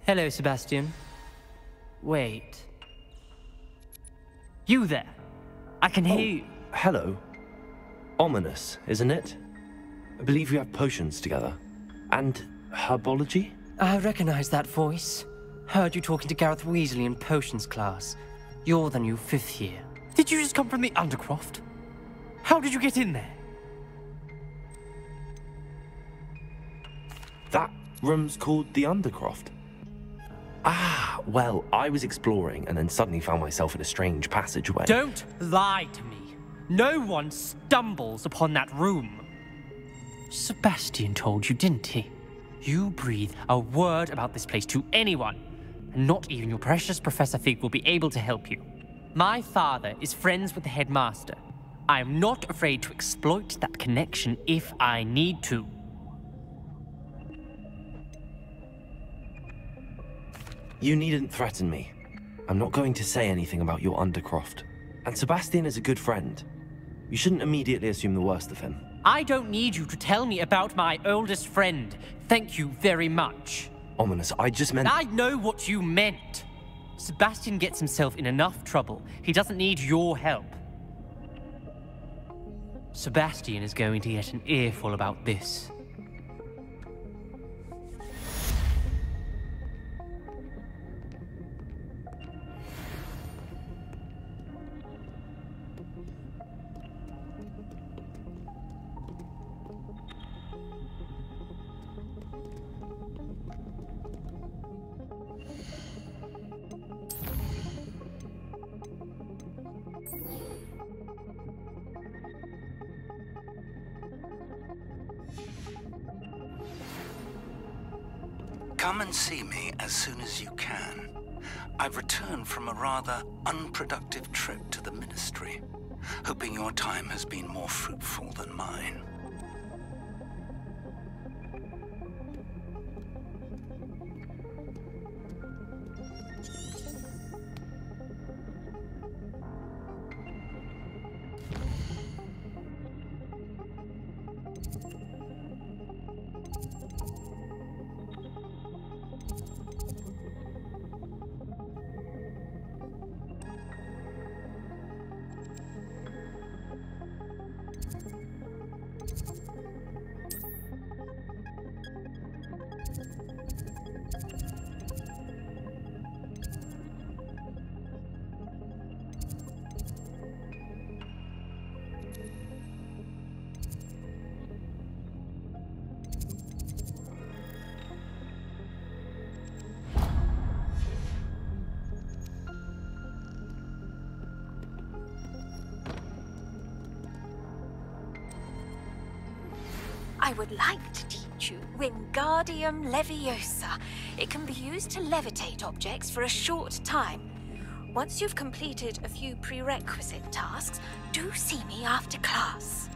Hello, Sebastian. Wait. You there? I can hear you. Hello. Ominous, isn't it? I believe we have potions together. And herbology? I recognize that voice. Heard you talking to Gareth Weasley in potions class. You're the new 5th year. Did you just come from the Undercroft? How did you get in there? That room's called the Undercroft. Ah, well, I was exploring and then suddenly found myself in a strange passageway. Don't lie to me. No one stumbles upon that room. Sebastian told you, didn't he? You breathe a word about this place to anyone, and not even your precious Professor Fig will be able to help you. My father is friends with the headmaster. I am not afraid to exploit that connection if I need to. You needn't threaten me. I'm not going to say anything about your Undercroft. And Sebastian is a good friend. You shouldn't immediately assume the worst of him. I don't need you to tell me about my oldest friend. Thank you very much. Ominous, I just meant... I know what you meant. Sebastian gets himself in enough trouble. He doesn't need your help. Sebastian is going to get an earful about this. Come and see me as soon as you can. I've returned from a rather unproductive trip to the Ministry, hoping your time has been more fruitful than mine. I would like to teach you Wingardium Leviosa. It can be used to levitate objects for a short time. Once you've completed a few prerequisite tasks, do see me after class.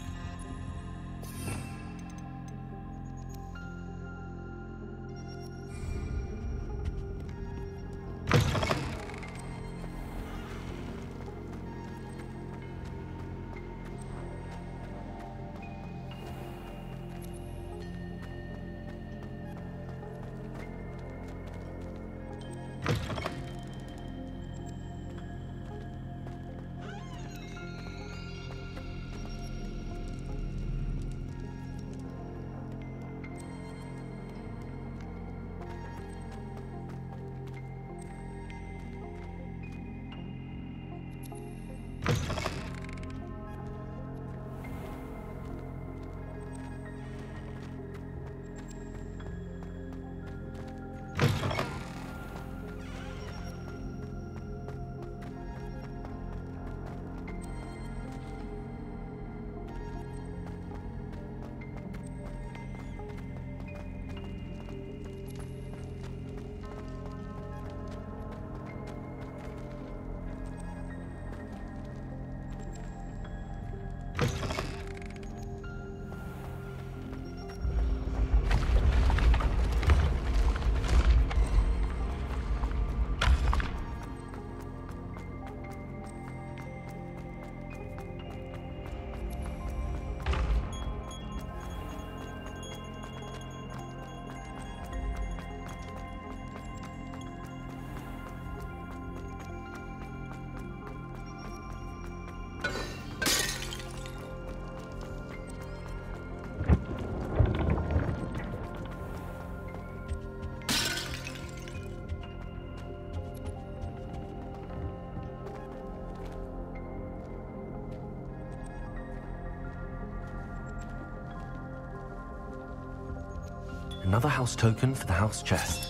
Another house token for the house chest.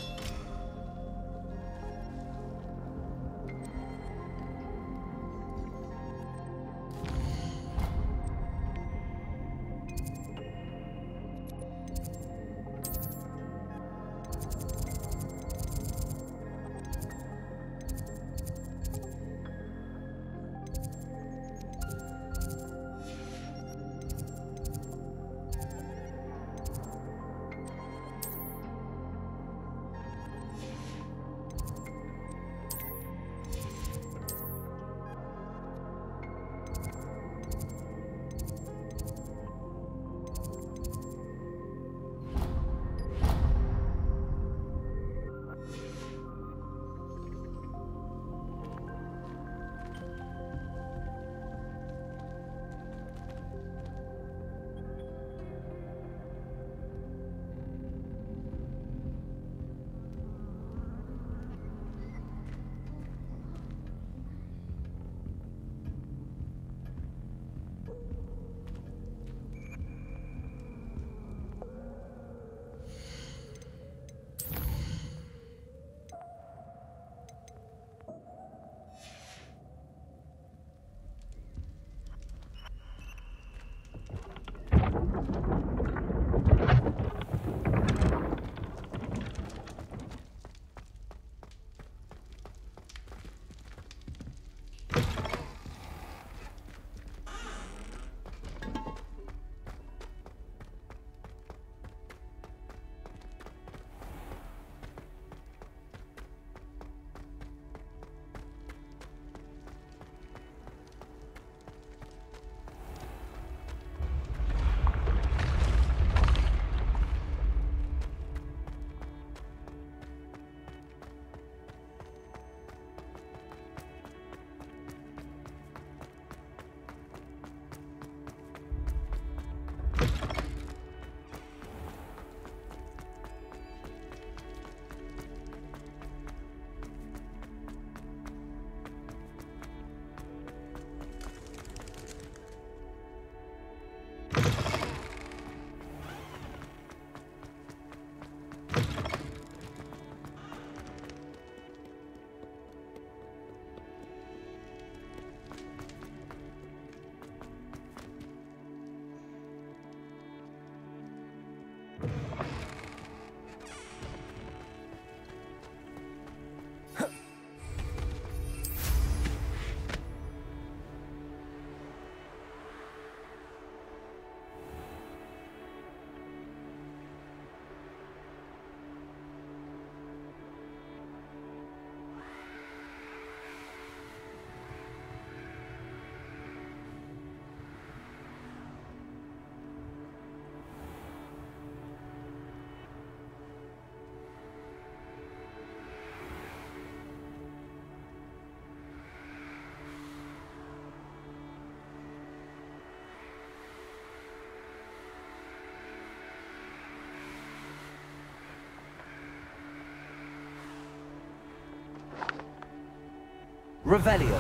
Revelio.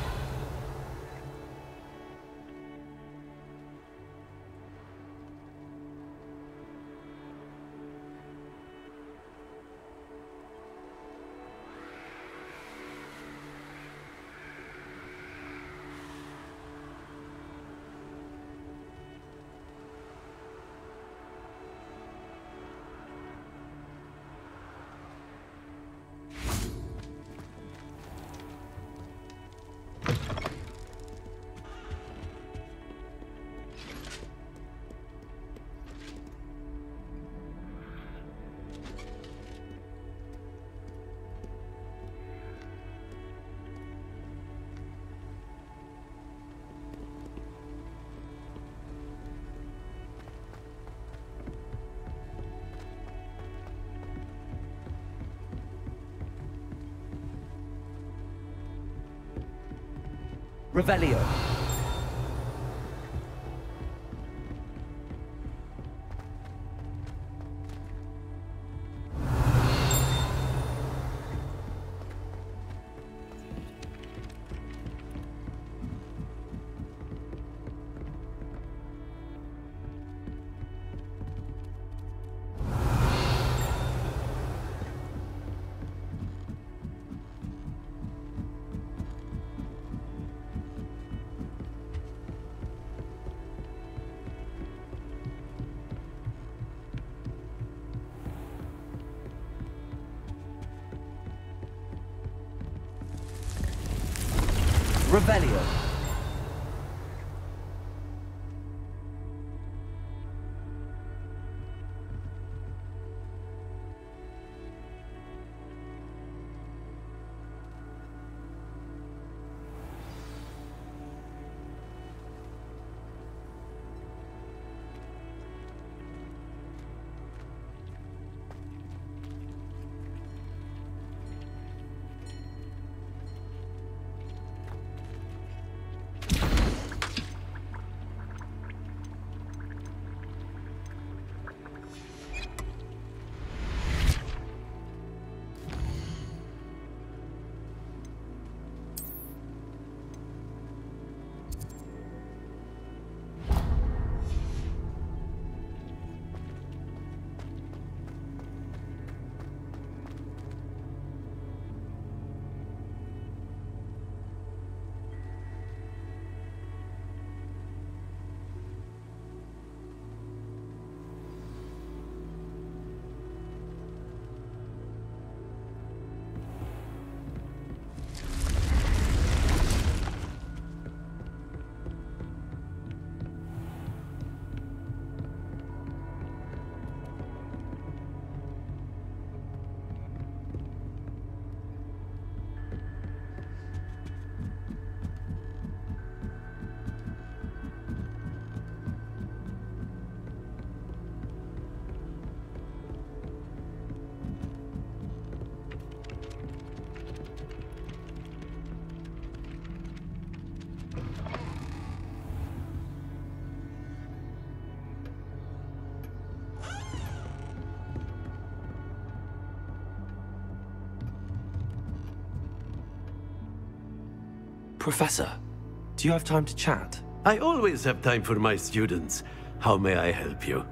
Revelio. Revelio. Professor, do you have time to chat? I always have time for my students. How may I help you?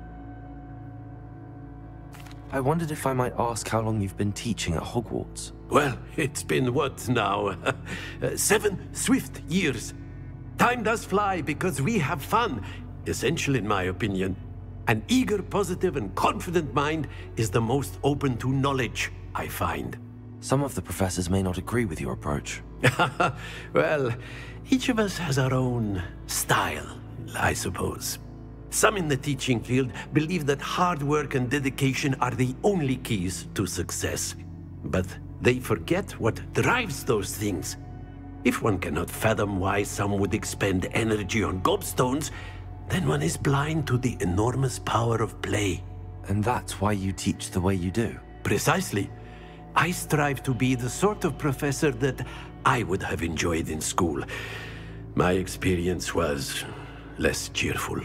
I wondered if I might ask how long you've been teaching at Hogwarts. Well, it's been what now? 7 swift years. Time does fly because we have fun, essential in my opinion. An eager, positive, and confident mind is the most open to knowledge, I find. Some of the professors may not agree with your approach. Well, each of us has our own style, I suppose. Some in the teaching field believe that hard work and dedication are the only keys to success. But they forget what drives those things. If one cannot fathom why some would expend energy on gobstones, then one is blind to the enormous power of play. And that's why you teach the way you do? Precisely. I strive to be the sort of professor that I would have enjoyed in school. My experience was less cheerful.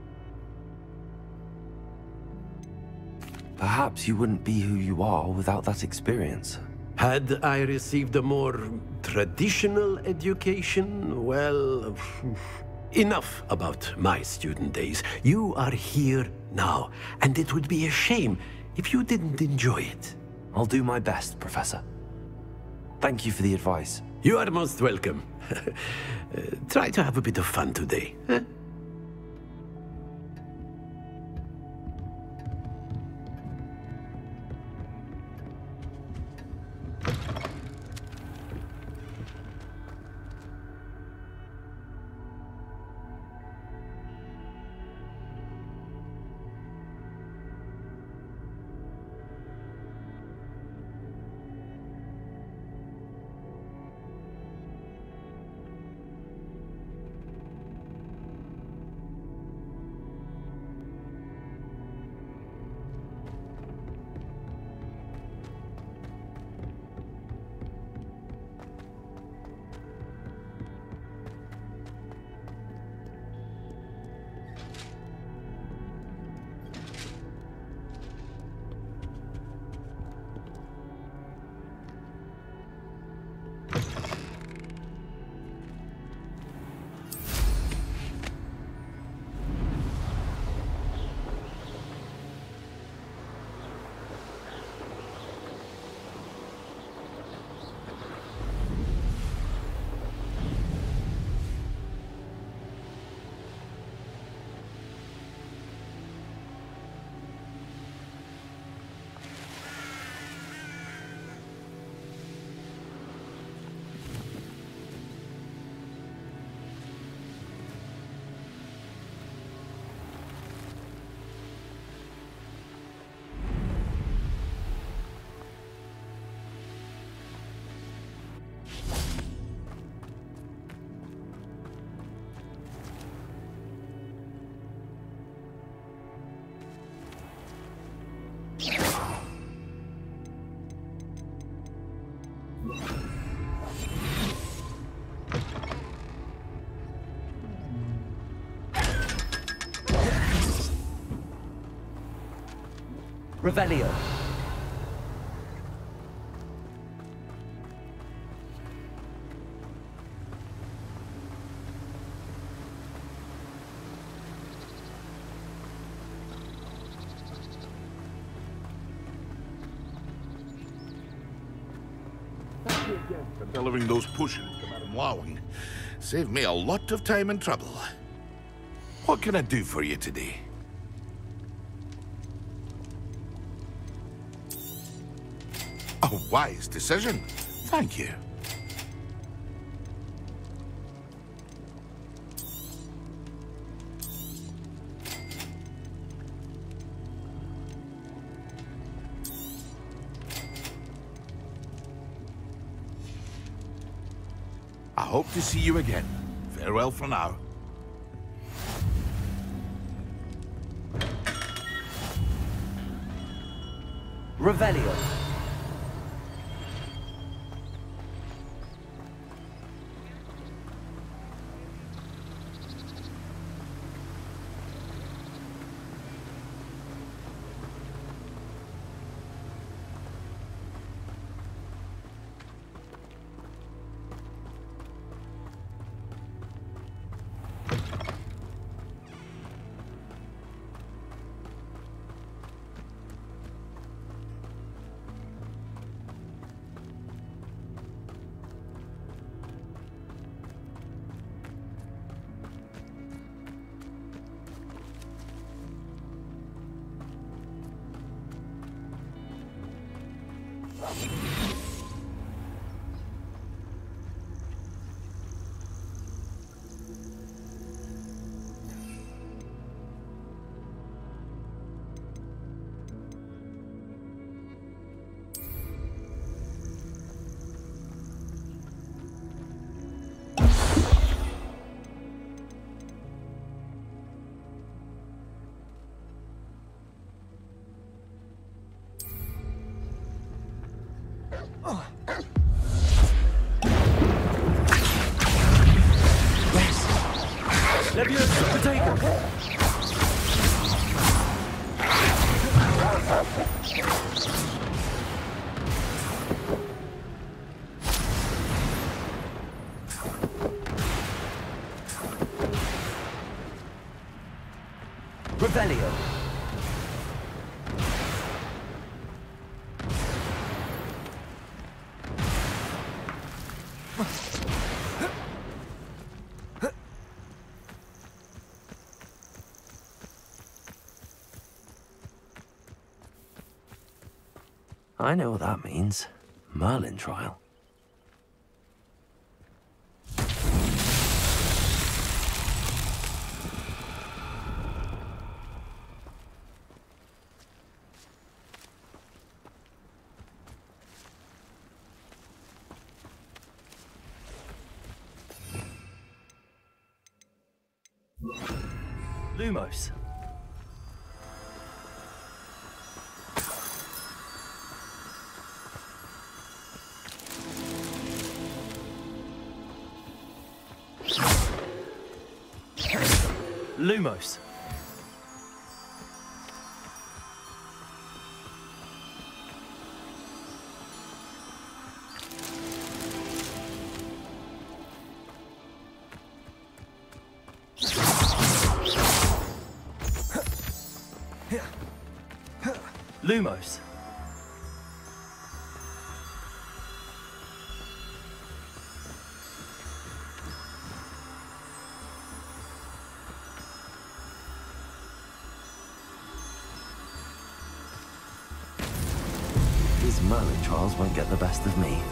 Perhaps you wouldn't be who you are without that experience. Had I received a more traditional education, well, enough about my student days. You are here now, and it would be a shame if you didn't enjoy it. I'll do my best, Professor. Thank you for the advice. You are most welcome. Try to have a bit of fun today. Huh? Revelio. For delivering those potions to Madame Lawing. Saved me a lot of time and trouble. What can I do for you today? A wise decision. Thank you. I hope to see you again. Farewell for now. Revelio. Leviosa, potato! Revelio. I know what that means. Merlin trial. Lumos. Lumos. Lumos. These Merlin trials won't get the best of me.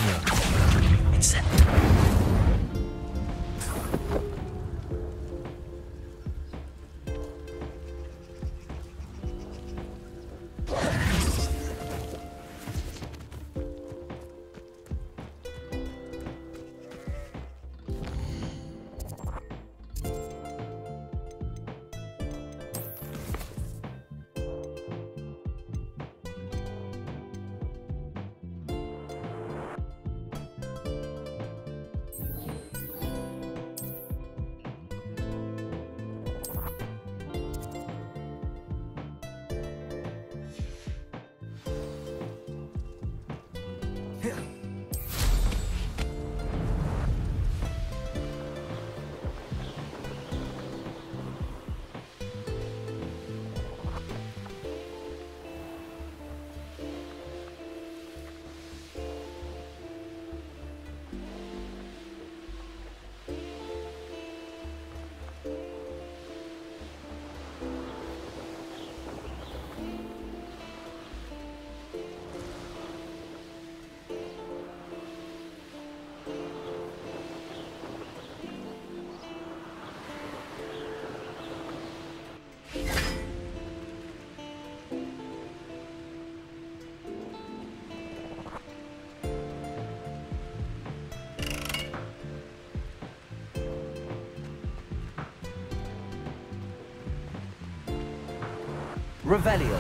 Revelio.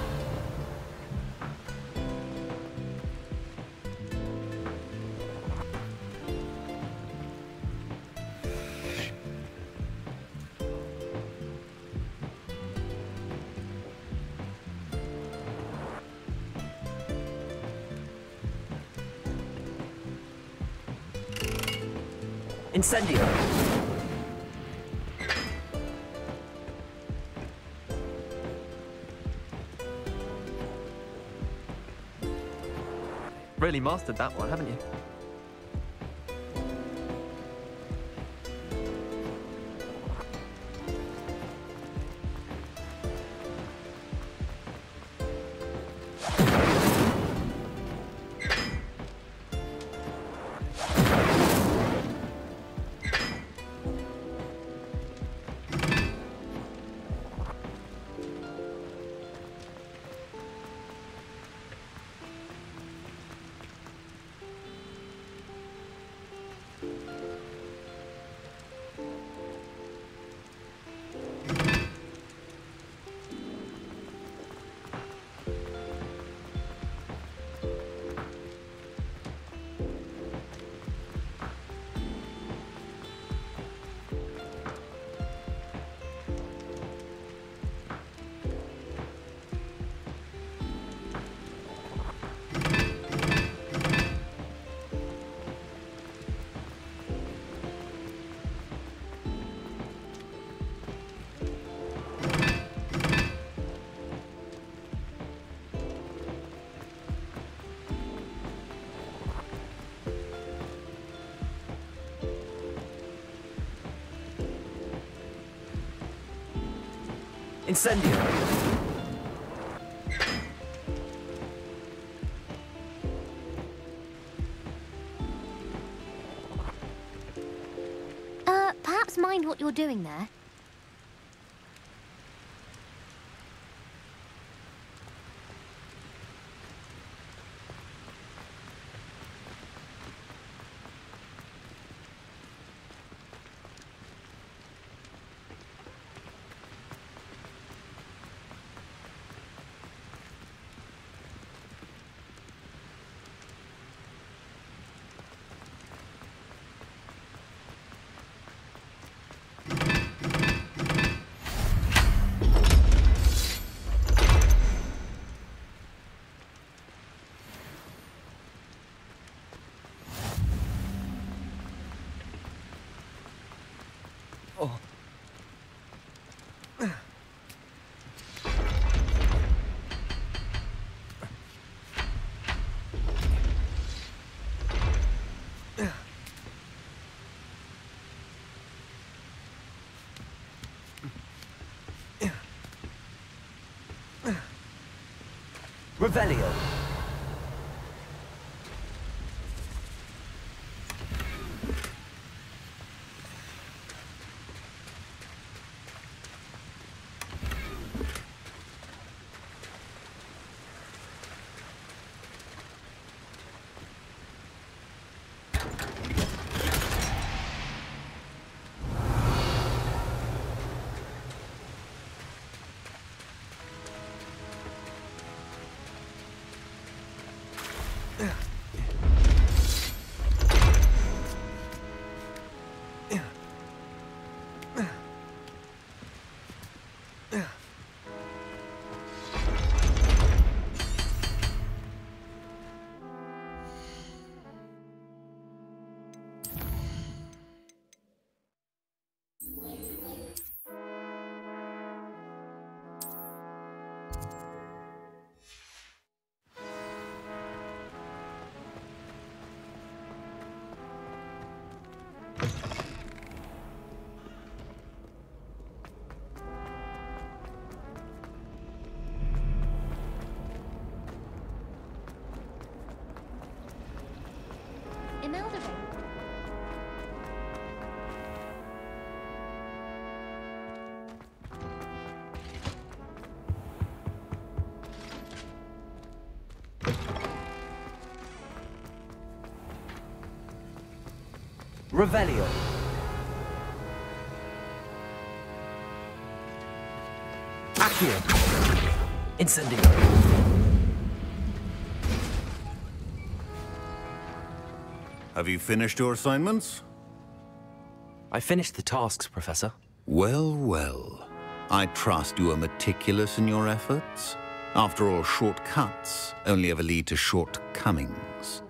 Incendio. Really mastered that one, haven't you? Incendio. Perhaps mind what you're doing there. Revelio. Revelio. Accio. Incendio. Have you finished your assignments? I finished the tasks, Professor. Well, well. I trust you are meticulous in your efforts. After all, shortcuts only ever lead to shortcomings.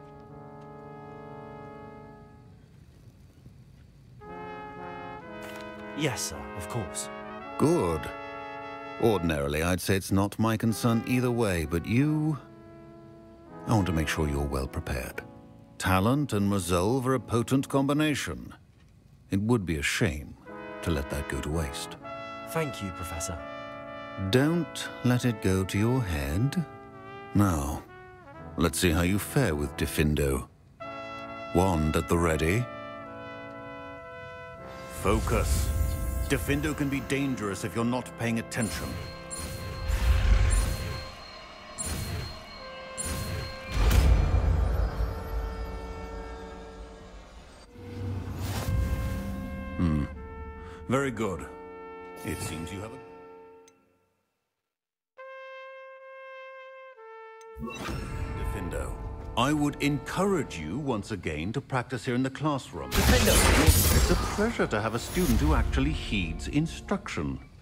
Yes, sir, of course. Good. Ordinarily, I'd say it's not my concern either way, but you... I want to make sure you're well prepared. Talent and resolve are a potent combination. It would be a shame to let that go to waste. Thank you, Professor. Don't let it go to your head. Now, let's see how you fare with diffindo. Wand at the ready. Focus. Diffindo can be dangerous if you're not paying attention. Very good. It seems you have a... Diffindo. I would encourage you once again to practice here in the classroom. Diffindo. It's a pleasure to have a student who actually heeds instruction.